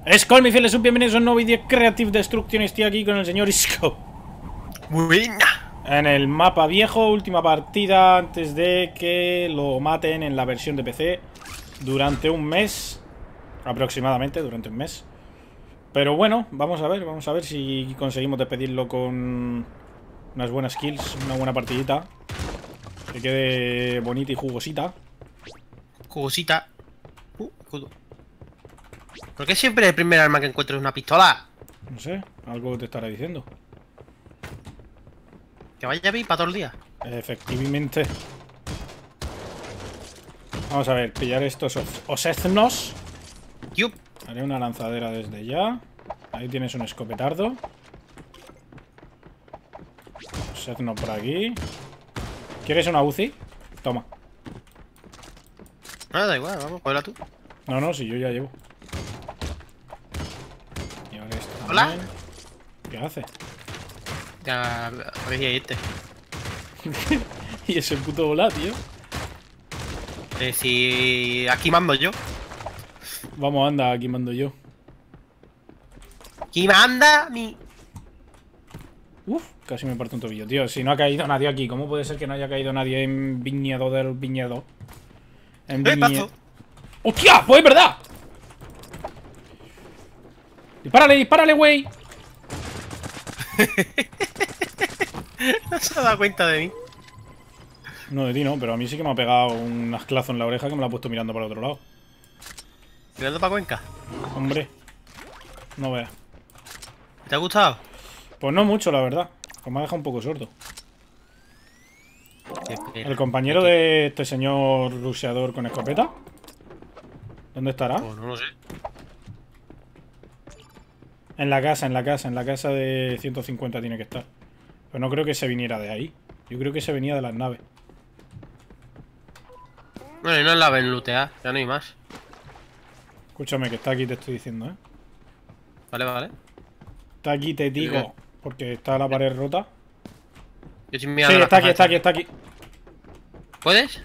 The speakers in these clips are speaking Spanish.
Skull, mis fieles, bienvenidos a un nuevo vídeo de Creative Destruction. Estoy aquí con el señor Isco. Buena. En el mapa viejo, última partida antes de que lo maten en la versión de PC durante un mes. Aproximadamente, durante un mes. Pero bueno, vamos a ver si conseguimos despedirlo con unas buenas kills, una buena partidita. Que quede bonita y jugosita. Jugosita. Escudo. ¿Por qué siempre el primer arma que encuentro es una pistola? No sé, algo te estará diciendo. Que vaya bien para todo el día. Efectivamente. Vamos a ver, pillar estos oseznos. Yup. Haré una lanzadera desde ya. Ahí tienes un escopetardo. Osezno por aquí. ¿Quieres una UCI? Toma. No, da igual, vamos, cógela tú. No, no, si yo ya llevo. Y ahora esto Hola. también. ¿Qué hace? Ya, a ver si hay este. Y ese puto bola, tío. Si aquí mando yo. Vamos, anda, aquí mando yo. Aquí manda mi. Uf, casi me parto un tobillo, tío. Si no ha caído nadie aquí, ¿cómo puede ser que no haya caído nadie en Viñedo del Viñedo? En Viñedo. Pazo. ¡Hostia! ¡Pues es verdad! ¡Dispárale, dispárale, güey! No se ha dado cuenta de mí. No, de ti no, pero a mí sí que me ha pegado un asclazo en la oreja que me lo ha puesto mirando para el otro lado. Tirando para Cuenca. Hombre, no veas. ¿Te ha gustado? Pues no mucho, la verdad. Pues me ha dejado un poco sordo. El compañero de este señor rusheador con escopeta, ¿dónde estará? Pues no lo sé. En la casa de 150 tiene que estar. Pero no creo que se viniera de ahí. Yo creo que se venía de las naves. Bueno, y no es la ven lootear, ya no hay más. Escúchame, que está aquí, te estoy diciendo, ¿eh? Vale, vale. Está aquí, te digo. Porque está la pared rota. Yo estoy Sí, mirando las está aquí, cajas. está aquí, está aquí. ¿Puedes?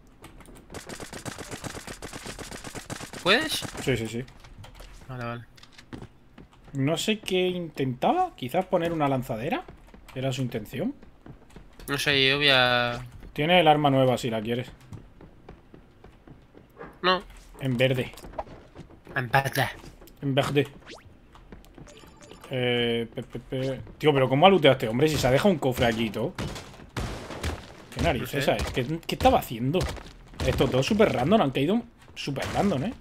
¿Puedes? Sí, sí, sí. Vale, vale. No sé qué intentaba. Quizás poner una lanzadera. Era su intención. No sé, yo voy a... Tiene el arma nueva si la quieres. No. En verde. En verdad. En verde. Tío, pero ¿cómo ha looteado este hombre? Si se ha dejado un cofre aquí y todo. ¿Qué narices, No sé. ¿sabes? ¿Qué estaba haciendo? Estos dos super random han caído super random, ¿eh?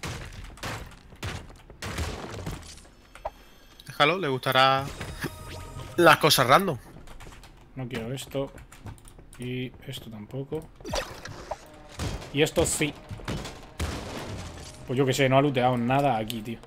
Déjalo, le gustará las cosas random. No quiero esto. Y esto tampoco. Y esto sí. Pues yo qué sé, no ha looteado nada aquí, tío.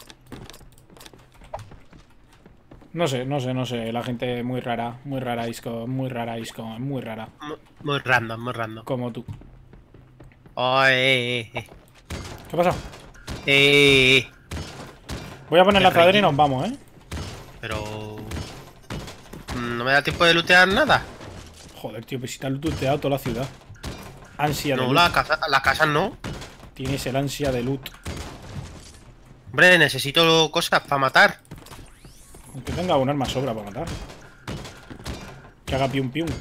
No sé, no sé, no sé. La gente muy rara, Isco, muy rara, Isco, muy rara. Muy random, muy random. Como tú. Oh, ¿Qué pasa? eh. Voy a poner Qué la cadera y relleno. nos vamos, ¿eh? Pero... no me da tiempo de lootear nada. Joder, tío, pues si te has looteado toda la ciudad. Ansia de No, loot. las casas no. Tienes el ansia de loot. Hombre, necesito cosas para matar. Aunque tenga un arma sobra para matar. Que haga pium pium.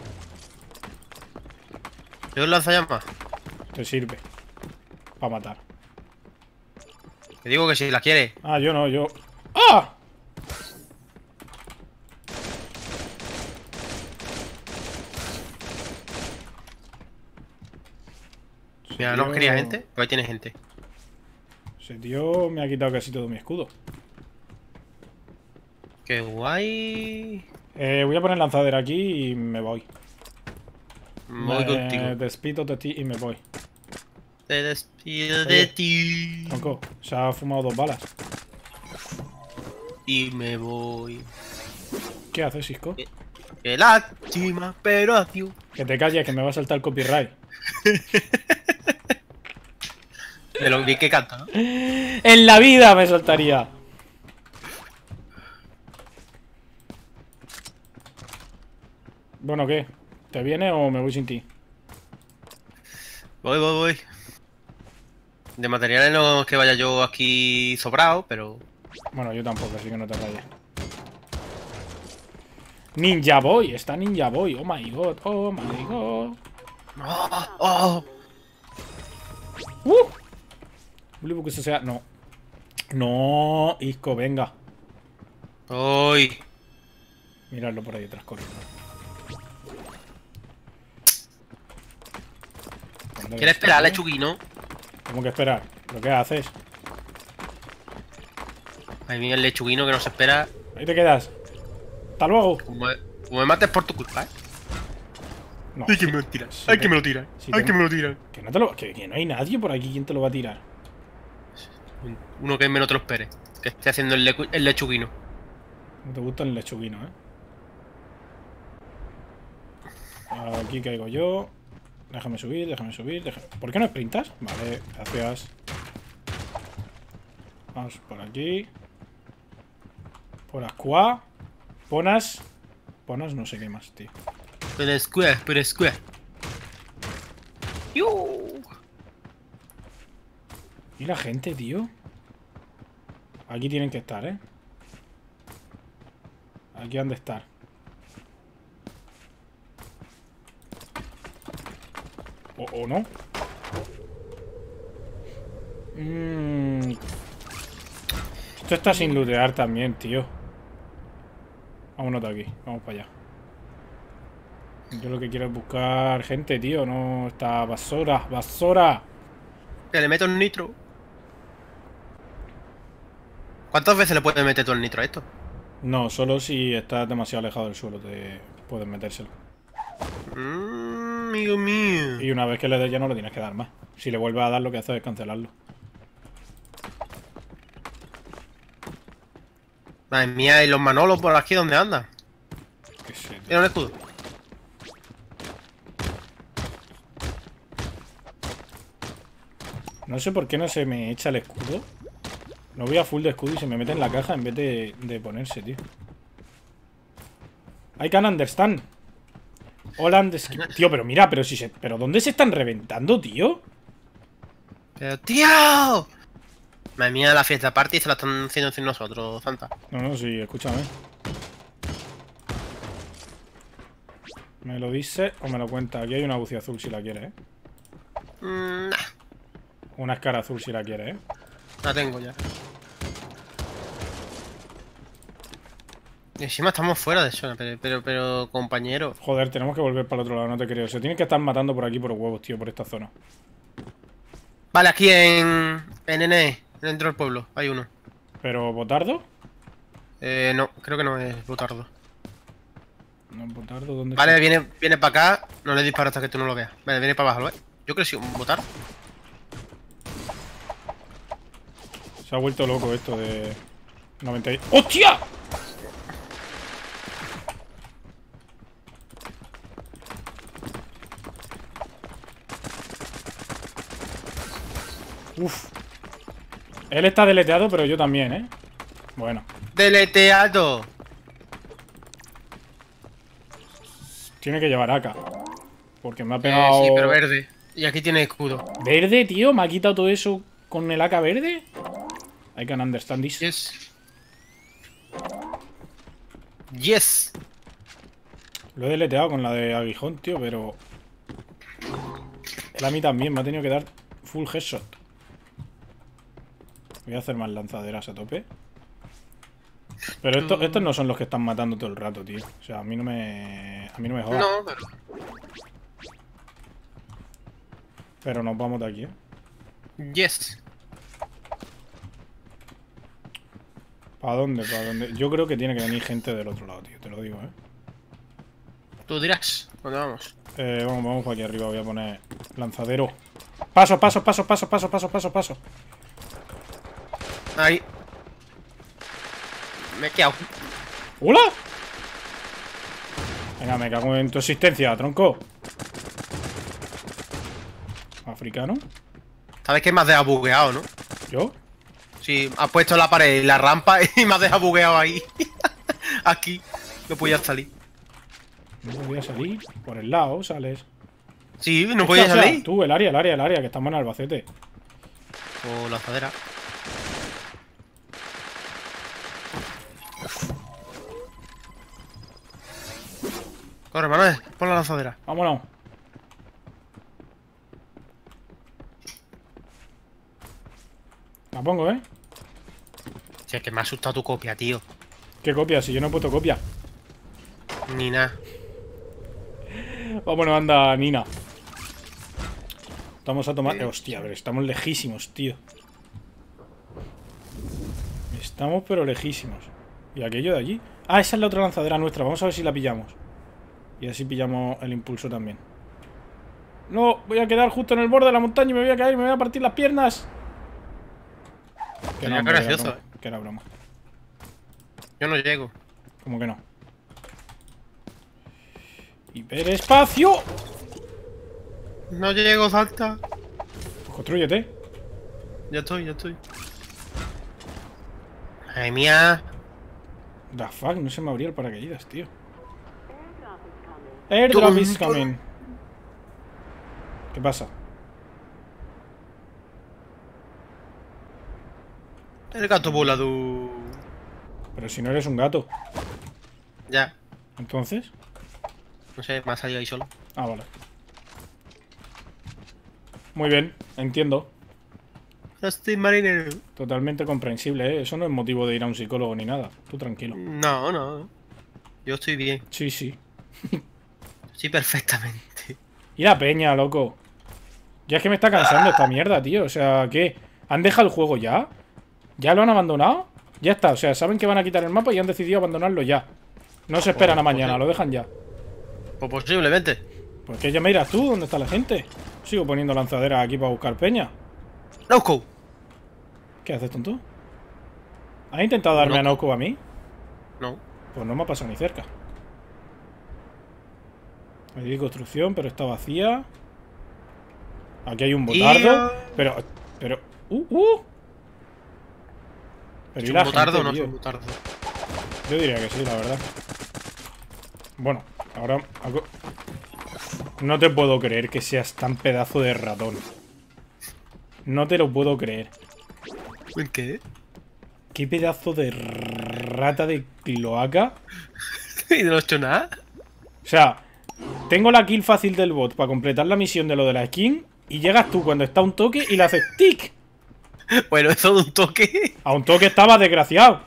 Yo lanzallamas. Te sirve. Para matar. Te digo que si la quieres. Ah, yo no, yo... ¡Ah! Mira, no quería gente, pero ahí tienes gente. Ese tío me ha quitado casi todo mi escudo. Qué guay. Voy a poner lanzadera aquí y me voy. Voy contigo. Despido de ti y me voy. Te despido Oye. de ti. Tronco, se ha fumado 2 balas. Y me voy. ¿Qué haces, Isco? Qué lástima, pero adiós. Que te calles, que me va a saltar el copyright. De lo bien que canta, ¿no? ¡En la vida me saltaría! Bueno, ¿qué? ¿Te viene o me voy sin ti? Voy. De materiales no es que vaya yo aquí sobrado, pero Bueno, yo tampoco, así que no te rayes. Ninja Boy, está Ninja Boy. Oh my god, oh my god. ¡Oh! Vuelvo que eso sea. No. No, Isco, venga. ¡Uy! Miradlo por ahí detrás, corriendo. ¿Quieres esperar, lechuguino? ¿Cómo que esperar? ¿Pero qué haces? Ay, mira el lechuguino que nos espera. Ahí te quedas. Hasta luego. Como me mates por tu culpa, ¿eh? No, ¡Ay, que me lo tiran! ¡Ay, que me lo tiran! ¡Ay, que me lo tiran! Que no, te lo, que no hay nadie por aquí. ¿Quién te lo va a tirar? Uno que menos te lo espere. Que esté haciendo el lechuguino. No te gusta el lechuguino, ¿eh? Aquí caigo yo. Déjame subir, déjame subir. ¿Por qué no sprintas? Vale, gracias. Vamos por aquí. Por Aqua. Ponas. Ponas no sé qué más, tío. Pero square. ¿Y la gente, tío? Aquí tienen que estar, ¿eh? Aquí han de estar. ¿O no? Esto está sin lootear también, tío. Vámonos de aquí. Vamos para allá. Yo lo que quiero es buscar gente, tío. No está basura. ¡Basura! Que le meto el nitro. ¿Cuántas veces le puedes meter tú el nitro a esto? No, solo si estás demasiado alejado del suelo te puedes metérselo. Amigo mío. Y una vez que le des ya no lo tienes que dar más. Si le vuelves a dar, lo que haces es cancelarlo. Madre mía, ¿y los manolos por aquí dónde andan? Qué sé, tío. Mira un escudo. No sé por qué no se me echa el escudo. No voy a full de escudo y se me mete en la caja en vez de ponerse, tío. I can understand. Holland. Tío, pero mira, pero si se. ¿Pero dónde se están reventando, tío? Pero, tío. Madre mía, la fiesta party se la están haciendo sin nosotros, Santa. No, sí, escúchame. ¿Me lo dice o me lo cuenta? Aquí hay una bucía azul si la quieres, ¿eh? Nah, Una escara azul si la quieres, ¿eh? la tengo ya. Y encima estamos fuera de zona, pero compañero. Joder, tenemos que volver para el otro lado, no te creo. Se tienen que estar matando por aquí por huevos, tío, por esta zona. Vale, aquí en NN, dentro del pueblo, hay uno. ¿Pero Botardo? No, creo que no es Botardo. No, Botardo, ¿dónde Vale, está? viene para acá, no le disparo hasta que tú no lo veas. Vale, viene para abajo, ¿lo ves? Yo creo que sí, un Botardo. Se ha vuelto loco esto de 90 y... ¡Hostia! Uf. Él está deleteado, pero yo también, ¿eh? Bueno. ¡Deleteado! Tiene que llevar AK. Porque me ha pegado... Sí, pero verde. Y aquí tiene escudo. ¿Verde, tío? ¿Me ha quitado todo eso con el AK verde? I can understand this. Yes. Yes. Lo he deleteado con la de aguijón, tío, pero... Él a mí también me ha tenido que dar full headshot. Voy a hacer más lanzaderas a tope. Pero estos no son los que están matando todo el rato, tío. O sea, a mí no me... A mí no me jodas. No, pero... Pero nos vamos de aquí, ¿eh? Yes. ¿Para dónde? ¿Para dónde? Yo creo que tiene que venir gente del otro lado, tío. Te lo digo, ¿eh? Tú dirás. ¿Dónde vamos? Vamos para aquí arriba. Voy a poner lanzadero. Paso, paso, paso, paso, paso, paso, paso, paso. Ahí. Me he quedado. ¡Hola! Venga, me cago en tu existencia, tronco. Africano. Sabes que me has dejado bugueado, ¿no? ¿Yo? Sí, has puesto la pared y la rampa y me has dejado bugueado ahí. Aquí. No podía salir. No podía salir. Por el lado sales. Sí, no podía salir. Tú, el área, que estamos en Albacete. O lanzadera. Corre, Manuel, pon la lanzadera. Vámonos. La pongo, ¿eh? Si es que me ha asustado tu copia, tío. ¿Qué copia? Si yo no he puesto copia. Ni nada. Vámonos, anda, Nina. Vamos a tomar... hostia, a ver, estamos lejísimos, tío. Estamos pero lejísimos. ¿Y aquello de allí? Ah, esa es la otra lanzadera nuestra. Vamos a ver si la pillamos. Y así pillamos el impulso también. No, voy a quedar justo en el borde de la montaña y me voy a caer, me voy a partir las piernas. Qué hombre, gracioso, era broma, que era broma. Yo no llego. ¿Cómo que no? ¡Hiperespacio! No llego, salta. Pues constrúyete. Ya estoy. Ay, mía. The fuck, no se me abría el paracaídas, tío. Airdrop is coming. ¿Qué pasa? El gato volador. Pero si no eres un gato. Ya. ¿Entonces? No sé, me ha salido ahí solo. Ah, vale. Muy bien, entiendo. Estoy marinero. Totalmente comprensible, ¿eh? Eso no es motivo de ir a un psicólogo ni nada. Tú tranquilo. No. Yo estoy bien. Sí, sí. Sí, perfectamente. Y la peña, loco. Ya es que me está cansando esta mierda, tío. O sea, ¿qué? ¿Han dejado el juego ya? ¿Ya lo han abandonado? Ya está, o sea, saben que van a quitar el mapa y han decidido abandonarlo ya. No se esperan a mañana, lo dejan ya. Pues posiblemente. Pues que ya me dirás tú, ¿dónde está la gente? Sigo poniendo lanzaderas aquí para buscar peña. ¡Nauco! ¿Qué haces, tonto? ¿Has intentado darme a Nauco a mí? No. Pues no me ha pasado ni cerca. Aquí hay construcción, pero está vacía. Aquí hay un botardo. Pero... Pero ¿Es ¿y un la botardo gente, o no es tío? un botardo? Yo diría que sí, la verdad. Bueno, ahora... No te puedo creer que seas tan pedazo de ratón. No te lo puedo creer. ¿El qué? ¿Qué pedazo de rata de cloaca? ¿Y no he hecho nada? O sea, tengo la kill fácil del bot para completar la misión de lo de la skin. Y llegas tú cuando está un toque y le haces tic. Bueno, eso de un toque. A un toque estaba desgraciado.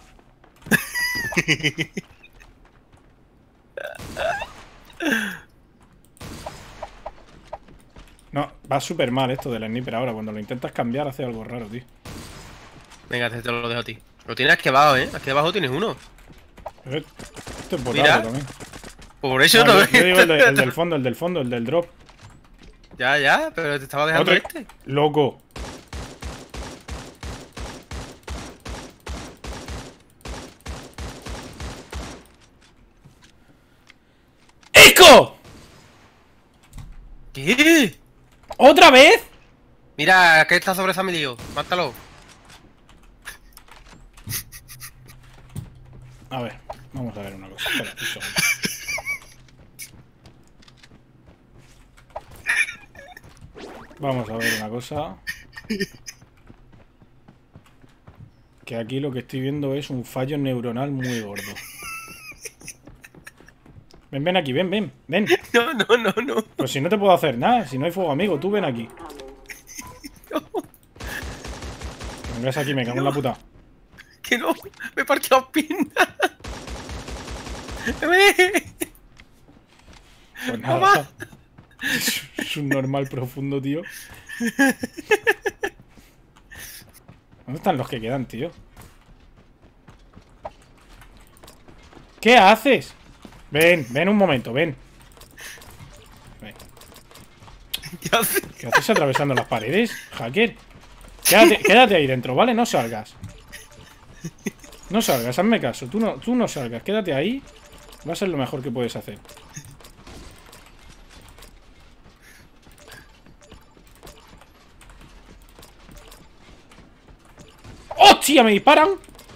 No, va súper mal esto del sniper ahora. Cuando lo intentas cambiar hace algo raro, tío. Venga, te lo dejo a ti. Lo tienes aquí abajo, ¿eh? Aquí abajo tienes uno. Esto es Mira. botardo también. Por eso No, no, yo digo el del fondo, el del drop. Ya, pero te estaba dejando Otro. este. Loco. ¡Eco! ¿Qué? ¿Otra vez? Mira, que está sobre Samilio. Mátalo. A ver, vamos a ver una cosa. Espera, un segundo. Vamos a ver una cosa. Que aquí lo que estoy viendo es un fallo neuronal muy gordo. Ven aquí, ven. No. Pues si no te puedo hacer nada, si no hay fuego amigo, tú ven aquí. Vengas aquí, me cago en la puta. Que no, me he partido las piernas. Pues nada. Es un normal profundo, tío. ¿Dónde están los que quedan, tío? ¿Qué haces? Ven un momento, ven. ¿Qué haces atravesando las paredes, hacker? Quédate ahí dentro, ¿vale? No salgas. No salgas, hazme caso. Tú no salgas, quédate ahí. Va a ser lo mejor que puedes hacer. ¡Hostia! ¡Me disparan!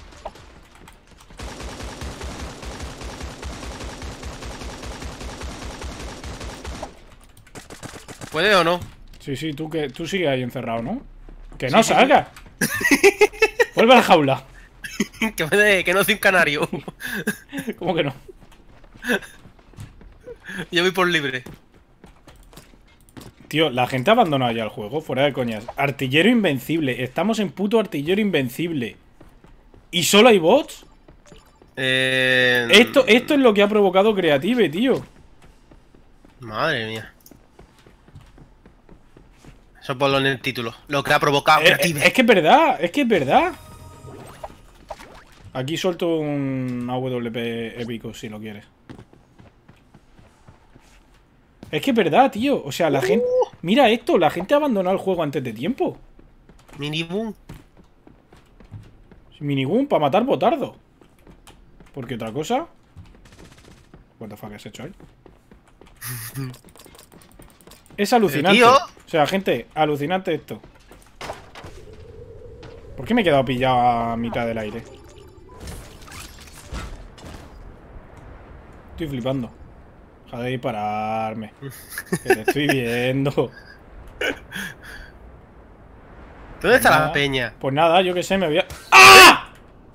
¿Puede o no? Sí, tú sigues ahí encerrado, ¿no? ¡Que no salgas! Vuelve a la jaula. Que no soy un canario. ¿Cómo que no? Yo voy por libre. Tío, la gente ha abandonado ya el juego, fuera de coñas. Artillero invencible. Estamos en puto artillero invencible. ¿Y solo hay bots? Esto es lo que ha provocado Creative, tío. Madre mía. Eso ponlo en el título. Lo que ha provocado Creative. Es que es verdad, es que es verdad. Aquí suelto un AWP épico si lo quieres. Es que es verdad, tío. O sea, la gente... Mira esto, la gente ha abandonado el juego antes de tiempo. Miniboom. Minigun para matar botardo. Porque otra cosa... What the fuck has hecho ahí? Es alucinante. Tío. O sea, gente, alucinante esto. ¿Por qué me he quedado pillado a mitad del aire? Estoy flipando. Deja de dispararme. Que te estoy viendo. ¿Dónde está Nada. la peña? Pues nada, yo qué sé, me voy a... ¡Ah!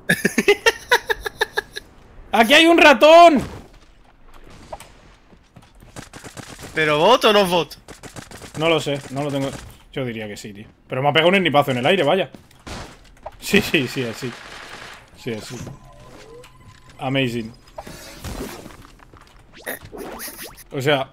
¡Aquí hay un ratón! ¿Pero bot o no bot? No lo sé, no lo tengo... Yo diría que sí, tío. Pero me ha pegado un ennipazo en el aire, vaya. Sí, así. Sí, así. Amazing. O sea...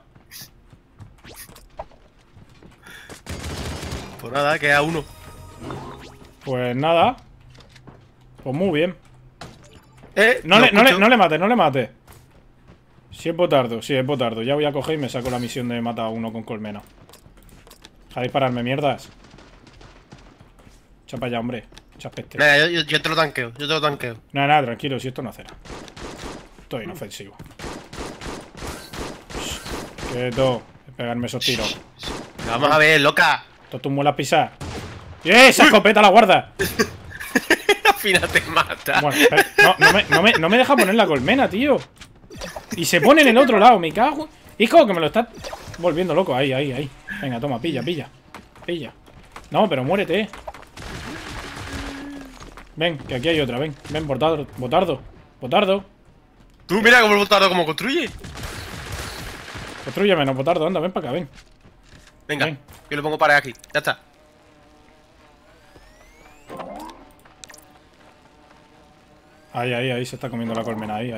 Pues nada, queda uno. Pues nada. Pues muy bien. Lo escucho. No le mates, no le mates. Si es botardo, sí, es botardo. Ya voy a coger y me saco la misión de matar a uno con colmena. Deja de dispararme, mierdas. Echa para allá, hombre. Echa peste. Nada, yo te lo tanqueo, yo te lo tanqueo. Nada, tranquilo, si esto no hace nada. Estoy inofensivo. Quieto. Pegarme esos tiros. Vamos a ver, loca. Esto tú muelas pisar. ¡Esa escopeta la guarda! Al final te mata. Bueno, no me deja poner la colmena, tío. Y se pone en el otro lado, me cago. Hijo, que me lo está volviendo loco. Ahí. Venga, toma, pilla. No, pero muérete. Ven, que aquí hay otra, ven, botardo. Tú mira cómo el botardo como construye. Construye menos, botardo, anda, ven para acá, ven. Venga, Ven. yo lo pongo para aquí. Ya está. Ahí, se está comiendo la colmena, ahí.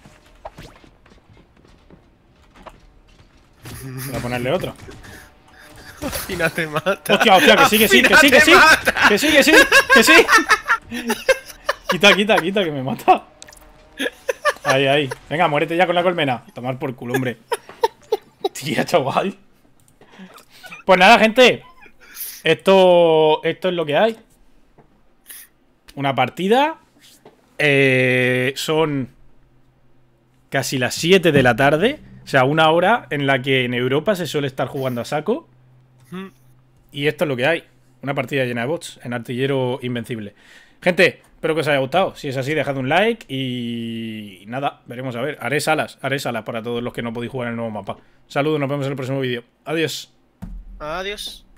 Voy a ponerle otro. Al final te mata. Hostia, que sí. Que sí. Quita, que me mata. Ahí. Venga, muérete ya con la colmena. Tomar por culo, hombre. Tía, chaval. Pues nada, gente. Esto es lo que hay. Una partida. Son casi las 7 de la tarde. O sea, una hora en la que en Europa se suele estar jugando a saco. Y esto es lo que hay. Una partida llena de bots en artillero invencible. Gente, espero que os haya gustado. Si es así, dejad un like y nada, veremos a ver. Haré salas para todos los que no podéis jugar en el nuevo mapa. Saludos, nos vemos en el próximo vídeo. Adiós. Adiós.